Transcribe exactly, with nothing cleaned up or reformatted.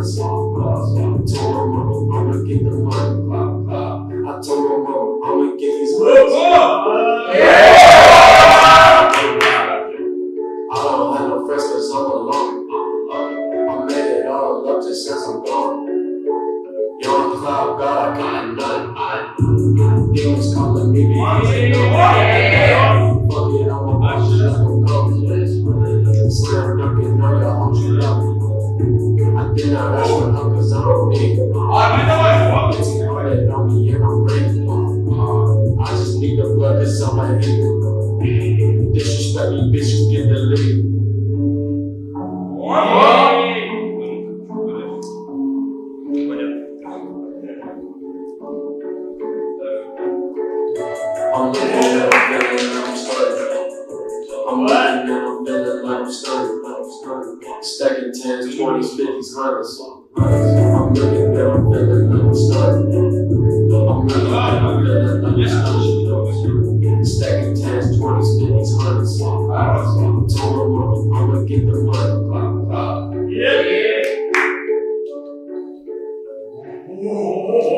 hundreds. I told my mama I'ma get the money. I told my mama I'ma get these hoods. I don't have no friends cause I'm alone. I made it all up just since I'm gone. Young cloud God, I can't none. Demons calling me because they know. Fuck it, I'm a watch, just gon' go. Slam dunking on your homes, you love me. I did not ask for help cause I don't need it. Fifteen hundred on me and I'm grateful. I just need the blood that's on my head. Disrespect me, bitch, you get the lead. I'm looking at I'm feeling like I'm starting. I'm looking at I'm feeling like I'm starting. Stacking tens, twenties, fifties, hundreds. I'm looking at I'm feeling like I'm starting. I'm looking at I'm feeling like I'm starting. Stacking tens, twenties, fifties, hundreds. I told my mama I'ma get the money. Yeah, yeah.